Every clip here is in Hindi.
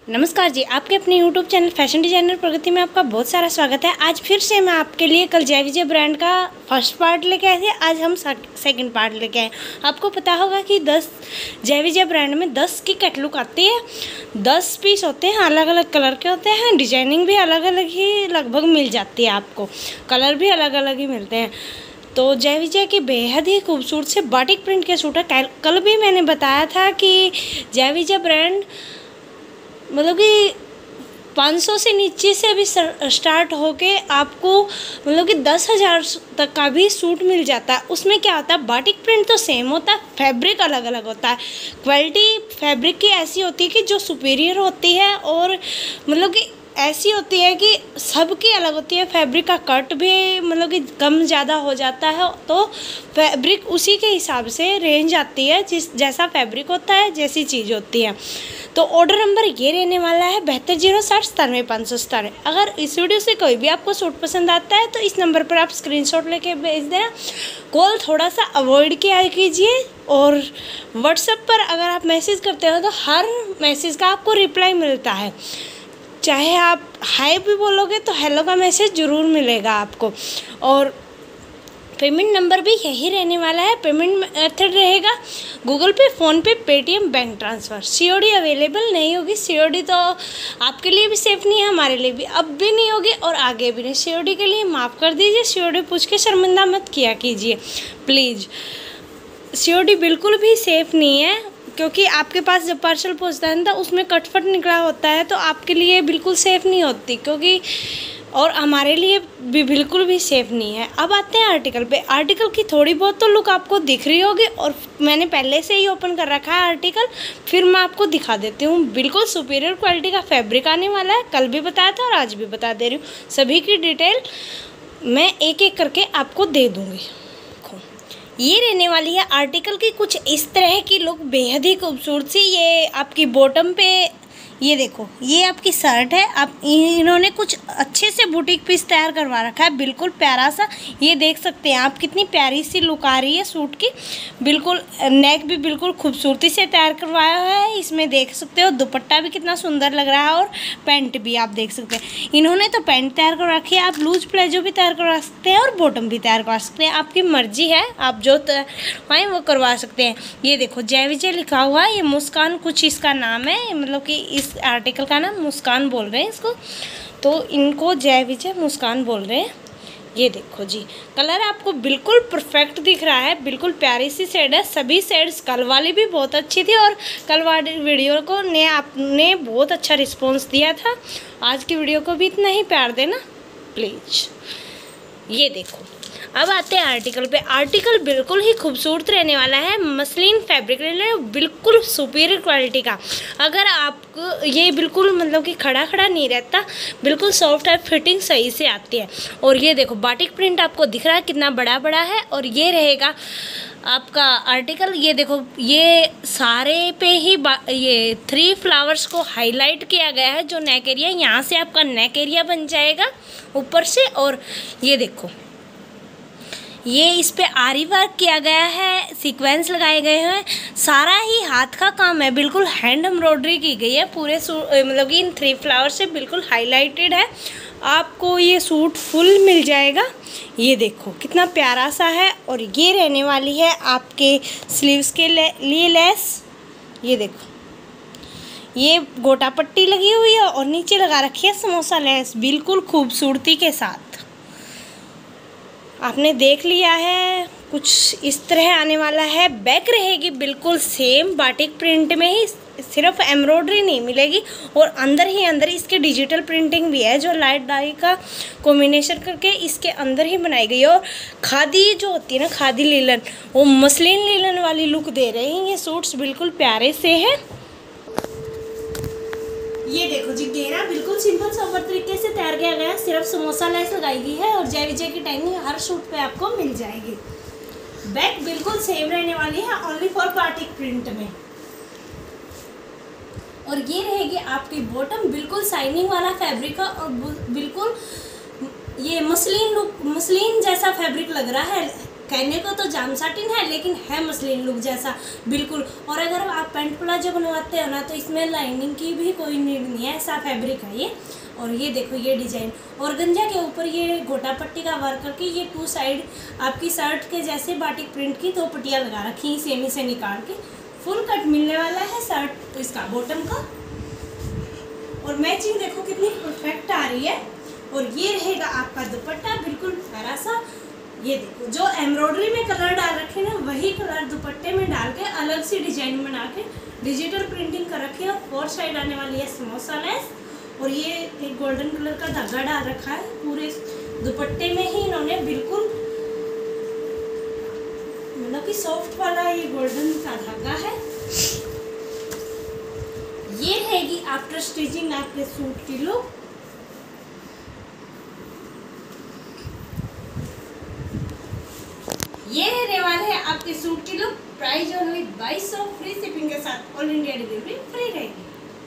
नमस्कार जी, आपके अपने YouTube channel fashion designer Pragati में आपका बहुत सारा स्वागत है। आज फिर से मैं आपके लिए कल जय विजय ब्रांड का फर्स्ट पार्ट लेके आए थे, आज हम सेकंड पार्ट लेके आए। आपको पता होगा कि 10 जय विजय ब्रांड में 10 की कैटलॉग आती है। 10 पीस होते हैं, अलग अलग कलर के होते हैं, डिजाइनिंग भी अलग अलग ही लगभग मिल जाती है आपको, कलर भी अलग अलग ही मिलते हैं। तो जय विजय की बेहद ही खूबसूरत से बाटिक प्रिंट के सूट है। कल भी मैंने बताया था कि जय विजय ब्रांड मतलब कि 500 से नीचे से भी स्टार्ट होके आपको मतलब कि 10,000 तक का भी सूट मिल जाता है। उसमें क्या होता है, बाटिक प्रिंट तो सेम होता है, फैब्रिक अलग अलग होता है। क्वालिटी फैब्रिक की ऐसी होती है कि जो सुपीरियर होती है और मतलब कि ऐसी होती है कि सबकी अलग होती है। फैब्रिक का कट भी मतलब कि कम ज़्यादा हो जाता है, तो फैब्रिक उसी के हिसाब से रेंज आती है, जैसा फैब्रिक होता है जैसी चीज़ होती है। तो ऑर्डर नंबर ये रहने वाला है 7206975597। अगर इस वीडियो से कोई भी आपको सूट पसंद आता है तो इस नंबर पर आप स्क्रीनशॉट लेके भेज देना। कॉल थोड़ा सा अवॉइड किया कीजिए, और व्हाट्सएप पर अगर आप मैसेज करते हो तो हर मैसेज का आपको रिप्लाई मिलता है। चाहे आप हाय भी बोलोगे तो हेलो का मैसेज ज़रूर मिलेगा आपको। और पेमेंट नंबर भी यही रहने वाला है। पेमेंट मेथड रहेगा Google Pay, PhonePe, Paytm, bank transfer. COD available नहीं होगी। सीओडी तो आपके लिए भी सेफ़ नहीं है, हमारे लिए भी अब भी नहीं होगी और आगे भी नहीं। सीओडी के लिए माफ़ कर दीजिए, सीओडी पूछ के शर्मिंदा मत किया कीजिए प्लीज़। सीओडी बिल्कुल भी सेफ़ नहीं है, क्योंकि आपके पास जब पार्सल पहुंचता है ना तो उसमें कटफट निकला होता है, तो आपके लिए बिल्कुल सेफ़ नहीं होती, क्योंकि और हमारे लिए भी बिल्कुल भी सेफ़ नहीं है। अब आते हैं आर्टिकल पे। आर्टिकल की थोड़ी बहुत तो लुक आपको दिख रही होगी, और मैंने पहले से ही ओपन कर रखा है आर्टिकल, फिर मैं आपको दिखा देती हूँ। बिल्कुल सुपीरियर क्वालिटी का फैब्रिक आने वाला है। कल भी बताया था और आज भी बता दे रही हूँ। सभी की डिटेल मैं एक एक करके आपको दे दूँगी। ये रहने वाली है आर्टिकल की कुछ इस तरह की लुक, बेहद ही खूबसूरत सी। ये आपकी बॉटम पे, ये देखो, ये आपकी शर्ट है। आप इन्होंने कुछ अच्छे से बुटीक पीस तैयार करवा रखा है, बिल्कुल प्यारा सा। ये देख सकते हैं आप कितनी प्यारी सी लुक आ रही है सूट की। बिल्कुल नेक भी बिल्कुल खूबसूरती से तैयार करवाया है। इसमें देख सकते हो दुपट्टा भी कितना सुंदर लग रहा है, और पैंट भी आप देख सकते हैं। इन्होंने तो पैंट तैयार करवा रखी है, आप लूज प्लेजो भी तैयार करवा सकते हैं और बॉटम भी तैयार करवा सकते हैं। आपकी मर्जी है, आप जो तैयार वो करवा सकते हैं। ये देखो जय विजय लिखा हुआ है, ये मुस्कान कुछ इसका नाम है, मतलब कि इस आर्टिकल का नाम मुस्कान बोल रहे हैं इसको, तो इनको जय विजय मुस्कान बोल रहे हैं। ये देखो जी, कलर आपको बिल्कुल परफेक्ट दिख रहा है, बिल्कुल प्यारी सी शेड है। सभी शेड्स, कल वाली भी बहुत अच्छी थी और कल वाली वीडियो को आपने बहुत अच्छा रिस्पॉन्स दिया था। आज की वीडियो को भी इतना ही प्यार देना प्लीज़। ये देखो, अब आते हैं आर्टिकल पे। आर्टिकल बिल्कुल ही खूबसूरत रहने वाला है, मसलिन फैब्रिक रहने वाला है, बिल्कुल सुपीरियर क्वालिटी का। अगर आपको ये बिल्कुल मतलब कि खड़ा खड़ा नहीं रहता, बिल्कुल सॉफ्ट है, फिटिंग सही से आती है। और ये देखो बाटिक प्रिंट आपको दिख रहा है कितना बड़ा बड़ा है, और ये रहेगा आपका आर्टिकल। ये देखो, ये सारे पे ही ये 3 फ्लावर्स को हाईलाइट किया गया है, जो नेक एरिया, यहाँ से आपका नेक एरिया बन जाएगा ऊपर से। और ये देखो, ये इस पे आरी वर्क किया गया है, सीक्वेंस लगाए गए हैं, सारा ही हाथ का काम है, बिल्कुल हैंड एम्ब्रॉयडरी की गई है पूरे मतलब कि इन 3 फ्लावर से बिल्कुल हाईलाइटेड है। आपको ये सूट फुल मिल जाएगा। ये देखो कितना प्यारा सा है, और ये रहने वाली है आपके स्लीव्स के लिए लेस। ये देखो, ये गोटा पट्टी लगी हुई है और नीचे लगा रखी है समोसा लेस, बिल्कुल खूबसूरती के साथ। आपने देख लिया है, कुछ इस तरह आने वाला है। बैक रहेगी बिल्कुल सेम बाटिक प्रिंट में ही, सिर्फ एम्ब्रॉयडरी नहीं मिलेगी, और अंदर ही अंदर इसके डिजिटल प्रिंटिंग भी है, जो लाइट डाई का कॉम्बिनेशन करके इसके अंदर ही बनाई गई है। और खादी जो होती है ना, खादी लीलन, वो मसलिन लीलन वाली लुक दे रहे हैं। ये सूट्स बिल्कुल प्यारे से हैं। ये देखो जी, घेरा बिल्कुल सिंपल सोबर तरीके से तैयार किया गया है, सिर्फ समोसा लेस लगाई गई है, और जय विजय की टाइमिंग हर सूट पे आपको मिल जाएगी। बैक बिल्कुल सेम रहने वाली है, ओनली फॉर बाटिक प्रिंट में। और ये रहेगी आपकी बॉटम, बिल्कुल शाइनिंग वाला फैब्रिक है, और बिल्कुल ये मसलिन लुक, मसलिन जैसा फैब्रिक लग रहा है। कहने को तो जाम साटिन है लेकिन है मसलिन लुक जैसा बिल्कुल। और अगर आप पैंट प्लाजो बनवाते हो ना तो इसमें लाइनिंग की भी कोई नीड नहीं है, ऐसा फैब्रिक है ये। और ये देखो ये डिजाइन, और गंजा के ऊपर ये गोटा पट्टी का वर्क करके ये 2 साइड आपकी शर्ट के जैसे बाटिक प्रिंट की 2 पट्टियाँ लगा रखी सेमी से निकाल के। फुल कट मिलने वाला है शर्ट तो इसका बॉटम का, और मैचिंग देखो कितनी परफेक्ट आ रही है। और ये रहेगा आपका दुपट्टा बिल्कुल प्यारा सा। ये देखो जो एम्ब्रॉयडरी में कलर डाल रखे ना वही कलर दुपट्टे में डाल के अलग सी डिजाइन बना के डिजिटल प्रिंटिंग कर रखी है। और 4 साइड आने वाली है समोसा लेस, और ये एक गोल्डन कलर का धागा डाल रखा है पूरे दुपट्टे में ही इन्होंने बिल्कुल, मतलब कि सॉफ्ट वाला ये गोल्डन का धागा है। ये रहेगी आफ्टर स्टिचिंग आपके सूट की लुक। ये रहने वाले हैं आपके सूट की look. Price only 2200, free shipping के साथ ऑल इंडिया डिलीवरी फ्री रहेगी।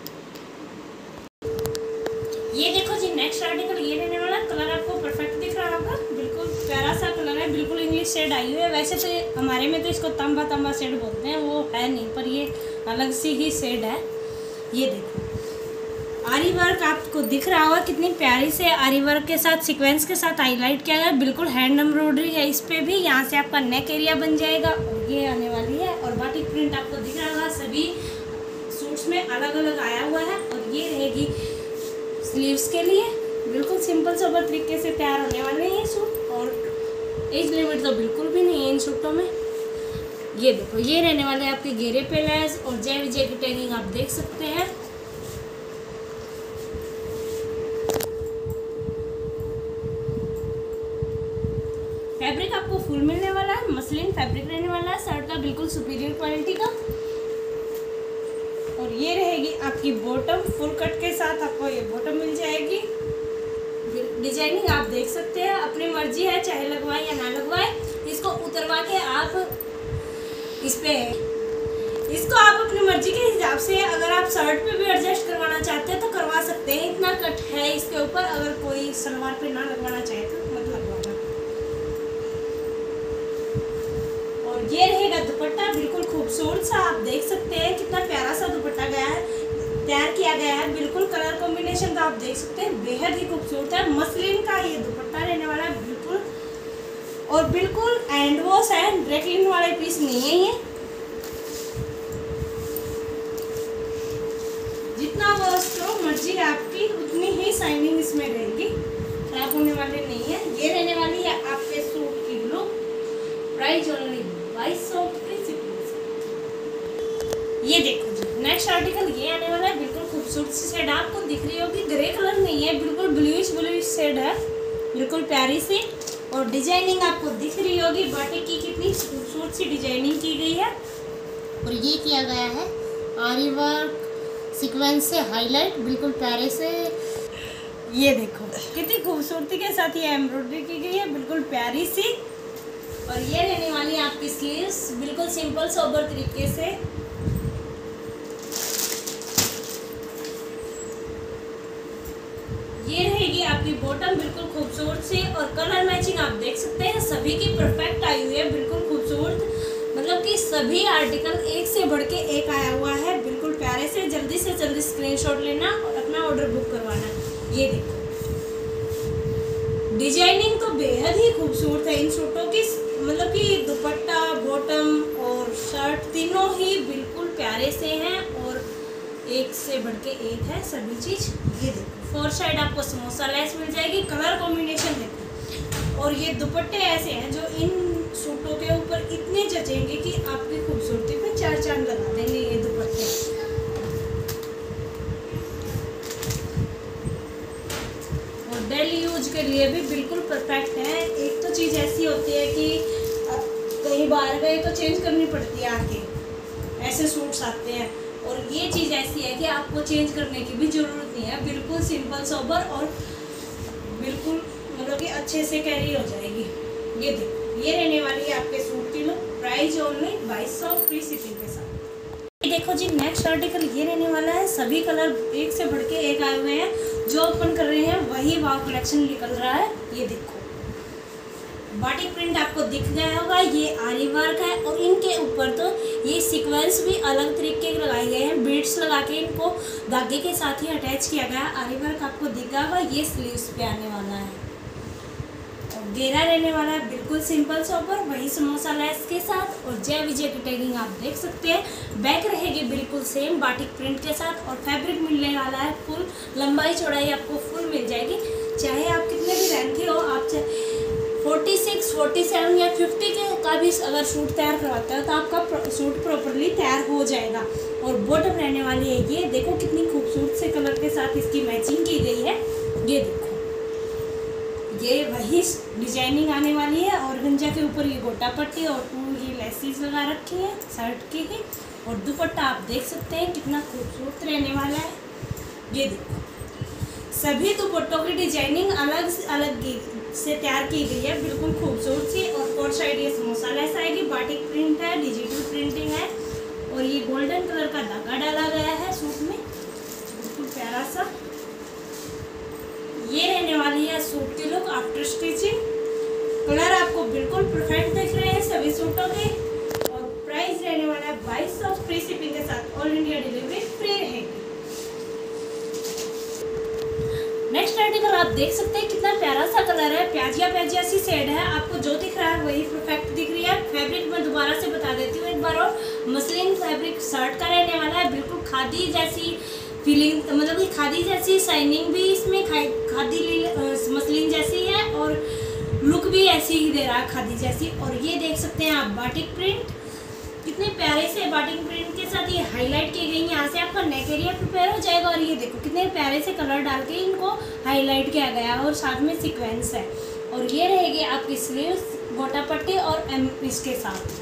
ये देखो जी नेक्स्ट आर्टिकल ये रहने वाला, कलर आपको परफेक्ट दिख रहा होगा, बिल्कुल प्यारा सा कलर है, बिल्कुल इंग्लिश शेड आई हुई है। वैसे तो हमारे में तो इसको तंबा तंबा शेड बोलते हैं, वो है नहीं, पर ये अलग सी ही शेड है। ये देखो आरी वर्क आपको दिख रहा होगा कितनी प्यारी से आरी वर्क के साथ सीक्वेंस के साथ हाईलाइट किया गया, बिल्कुल हैंड एम्ब्रॉयडरी है इस पे भी। यहाँ से आपका नेक एरिया बन जाएगा और ये आने वाली है। और बाटिक प्रिंट आपको दिख रहा होगा सभी सूट्स में अलग अलग आया हुआ है। और ये रहेगी स्लीव्स के लिए, बिल्कुल सिंपल सोबर तरीके से तैयार होने वाले हैं ये सूट। और एज लिमिट तो बिल्कुल भी नहीं है इन सूटों में। ये देखो ये रहने वाले आपके घेरे पे लेस और जय विजय की टैगिंग आप देख सकते हैं। फैब्रिक आपको फुल मिलने वाला है, मसलिन फैब्रिक रहने वाला है शर्ट का, बिल्कुल सुपीरियर क्वालिटी का। और ये रहेगी आपकी बॉटम, फुल कट के साथ आपको ये बॉटम मिल जाएगी। डिजाइनिंग आप देख सकते हैं, अपनी मर्जी है चाहे लगवाएं या ना लगवाएं। इसको उतरवा के आप इसको आप अपनी मर्जी के हिसाब से अगर आप शर्ट पे भी एडजस्ट करवाना चाहते हैं तो करवा सकते हैं। इतना कट है इसके ऊपर, अगर कोई सलवार पे ना लगवाना चाहे तो मत लगवाना। और ये रहेगा दुपट्टा, बिल्कुल खूबसूरत सा, आप देख सकते हैं कितना प्यारा सा दुपट्टा गया है, तैयार किया गया है। बिल्कुल कलर कॉम्बिनेशन तो आप देख सकते हैं बेहद ही खूबसूरत है। मसलिन का ये दुपट्टा रहने वाला है बिल्कुल, और बिल्कुल हैंड वॉश है, ड्राई क्लीन वाले पीस नहीं है ये। जितना वॉश करो मर्जी है आपकी, उतनी ही शाइनिंग इसमें रहेगी, खराब होने वाले नहीं है। ये रहने वाली है आपके सूट की लुक। Price only 2200। ये देखो जी नेक्स्ट आर्टिकल ये आने वाला है, बिल्कुल खूबसूरत सी शेड आपको दिख रही होगी, ग्रे कलर नहीं है, बिल्कुल ब्लूइश शेड है, बिल्कुल प्यारी सी। और डिजाइनिंग आपको दिख रही होगी बाटिक की कितनी खूबसूरत सी डिजाइनिंग की गई है। और ये किया गया है आरी वर्क सीक्वेंस से हाईलाइट, बिल्कुल प्यारे से। ये देखो कितनी खूबसूरती के साथ ये एम्ब्रॉयडरी की गई है, बिल्कुल प्यारी सी। और ये रहने वाली है आपकी स्लीव्स, बिल्कुल सिंपल सोबर तरीके से। ये रहेगी आपकी बॉटम, बिल्कुल खूबसूरत सी। और कलर मैचिंग आप देख सकते हैं सभी की परफेक्ट आई हुई है, बिल्कुल खूबसूरत, मतलब कि सभी आर्टिकल एक से बढ़ के एक आया हुआ है, बिल्कुल प्यारे से। जल्दी से जल्दी स्क्रीनशॉट लेना और अपना ऑर्डर बुक करवाना। ये देखो डिजाइनिंग तो बेहद ही खूबसूरत है इन सूटों की, मतलब कि दुपट्टा, बॉटम और शर्ट तीनों ही बिल्कुल प्यारे से हैं और एक से बढ़ के एक है सभी चीज़। ये देखो 4 साइड आपको समोसा लेस मिल जाएगी, कलर कॉम्बिनेशन देखो। और ये दुपट्टे ऐसे हैं जो इन सूटों के ऊपर इतने जचेंगे कि आपकी खूबसूरती पे 4 चांद लगा देंगे ये दुपट्टे। और डेली यूज के लिए भी बिल्कुल परफेक्ट है। एक तो चीज़ ऐसी होती है कि कहीं बाहर गए तो चेंज करनी पड़ती है आके, ऐसे सूट्स आते हैं। और ये चीज़ ऐसी है कि आपको चेंज करने की भी ज़रूरत नहीं है, बिल्कुल सिंपल सोबर और बिल्कुल मतलब कि अच्छे से कैरी हो जाएगी। ये देखो ये रहने वाली है आपके सूट की look. Price only 2200 free shipping के साथ। ये देखो जी नेक्स्ट आर्टिकल ये रहने वाला है, सभी कलर एक से बढ़ के एक आए हुए हैं, जो ओपन कर रहे हैं वही वाव कलेक्शन निकल रहा है। ये देखो बाटिक प्रिंट आपको दिख गया होगा, ये आरी वर्क है और इनके ऊपर तो ये सीक्वेंस भी अलग तरीके के लगाए गए हैं, बीड्स लगा के इनको धागे के साथ ही अटैच किया गया है। आरी वर्क आपको दिख गया होगा, ये स्लीव्स पे आने वाला है और घेरा रहने वाला है बिल्कुल सिंपल सोबर, वही समोसा लेस के साथ। और जय विजय की टैगिंग आप देख सकते हैं। बैक रहेगी बिल्कुल सेम बाटिक प्रिंट के साथ और फैब्रिक मिलने वाला है फुल, लंबाई चौड़ाई आपको फुल मिल जाएगी। चाहे आप कितने भी रैंक के हो, आप चाहे 46, 47 या 50 के का भी अगर सूट तैयार करवाता है तो आपका सूट प्रॉपरली तैयार हो जाएगा। और बॉटम रहने वाली है, ये देखो कितनी खूबसूरत से कलर के साथ इसकी मैचिंग की गई है। ये देखो, ये वही डिजाइनिंग आने वाली है और गंजा के ऊपर ये गोटा पट्टी और पूरी लेसिस लगा रखी है शर्ट की ही। और दुपट्टा आप देख सकते हैं कितना खूबसूरत रहने वाला है। ये देखो, सभी दुपट्टों की डिजाइनिंग अलग से तैयार की गई है, बिल्कुल खूबसूरत सी। और फोर साइड ये समोसा लेस आएगी, बाटिक प्रिंट है, डिजिटल प्रिंटिंग है और ये गोल्डन कलर का धागा डाला गया है सूट में, बिल्कुल प्यारा सा। ये रहने वाली है सूट की लुक आफ्टर स्टिचिंग। कलर आपको बिल्कुल परफेक्ट दिख रहे हैं सभी सूटों के। और प्राइस रहने वाला है 2200 फ्री शिपिंग के साथ, ऑल इंडिया डिलीवरी फ्री रहेगी। नेक्स्ट आर्टिकल आप देख सकते हैं कितना प्यारा सा कलर है, प्याजिया सी शेड है। आपको जो दिख रहा है वही परफेक्ट दिख रही है। फैब्रिक मैं दोबारा से बता देती हूँ एक बार और, मसलिन फैब्रिक शर्ट का रहने वाला है, बिल्कुल खादी जैसी फीलिंग, मतलब कि खादी जैसी शाइनिंग भी इसमें खादी मसलिन जैसी है और लुक भी ऐसी ही दे रहा है खादी जैसी। और ये देख सकते हैं आप बाटिक प्रिंट, कितने प्यारे से बाटिक प्रिंट के साथ ये हाईलाइट की गई है। यहाँ से आपका नेक एरिया प्रिपेयर हो जाएगा और ये देखो कितने प्यारे से कलर डाल के इनको हाईलाइट किया गया है और साथ में सीक्वेंस है। और ये रहेगी आपकी स्लीव्स गोटा पट्टी और इसके साथ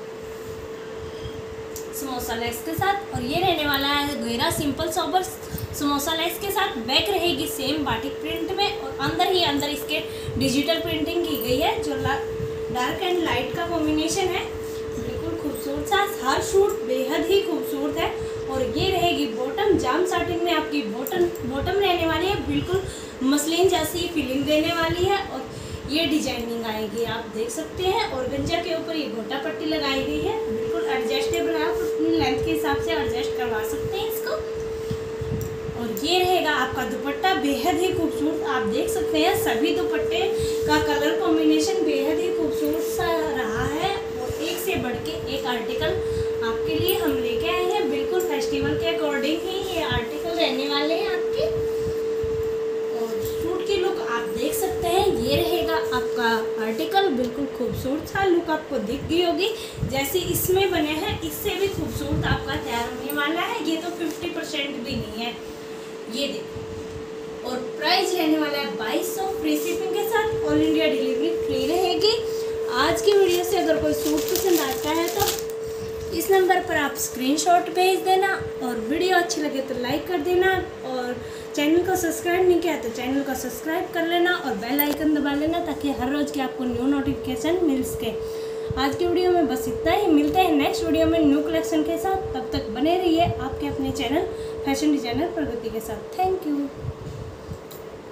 समोसा लेस के साथ। और ये रहने वाला है घेरा सिंपल सोबर समोसा लेस के साथ। बैक रहेगी सेम बाटिक प्रिंट में और अंदर ही अंदर इसके डिजिटल प्रिंटिंग की गई है, जो डार्क एंड लाइट का कॉम्बिनेशन है, बिल्कुल खूबसूरत सा। हर सूट बेहद ही खूबसूरत है। और ये रहेगी बॉटम, जाम साटिन में आपकी बॉटम रहने वाली है, बिल्कुल मसलिन जैसी फीलिंग देने वाली है। और ये डिजाइनिंग आएगी आप देख सकते हैं। और गंजा के ऊपर ये गोटा पट्टी लगाई गई है, बिल्कुल एडजस्टेबल है, आप अपनी लेंथ के हिसाब से एडजस्ट करवा सकते हैं इसको। और ये रहेगा आपका दुपट्टा, बेहद ही खूबसूरत आप देख सकते हैं। सभी दुपट्टे का कलर कॉम्बिनेशन बेहद ही खूबसूरत सा रहा है। और एक से बढ़ के एक आर्टिकल आपके लिए हम लेके आए हैं, बिल्कुल फेस्टिवल के अकॉर्डिंग ही ये आर्टिकल रहने वाले हैं आपके। और सूट की लुक आप देख सकते हैं, ये रहेगा आपका आर्टिकल, बिल्कुल खूबसूरत सा लुक आपको दिख गई होगी। जैसे इसमें बने हैं इससे भी खूबसूरत आपका तैयार होने वाला है। ये तो 50% भी नहीं है, ये देखो। और प्राइस रहने वाला है 2200 फ्री शिपिंग के साथ, ऑल इंडिया डिलीवरी फ्री रहेगी। आज की वीडियो से अगर कोई सूट पसंद आता है तो इस नंबर पर आप स्क्रीनशॉट भेज देना और वीडियो अच्छी लगे तो लाइक कर देना। और चैनल को सब्सक्राइब नहीं किया तो चैनल को सब्सक्राइब कर लेना और बेल आइकन दबा लेना, ताकि हर रोज़ की आपको न्यू नोटिफिकेशन मिल सके। आज की वीडियो में बस इतना ही, मिलते हैं नेक्स्ट वीडियो में न्यू कलेक्शन के साथ। तब तक बने रहिए आपके अपने चैनल फैशन डिजाइनर प्रगति के साथ। थैंक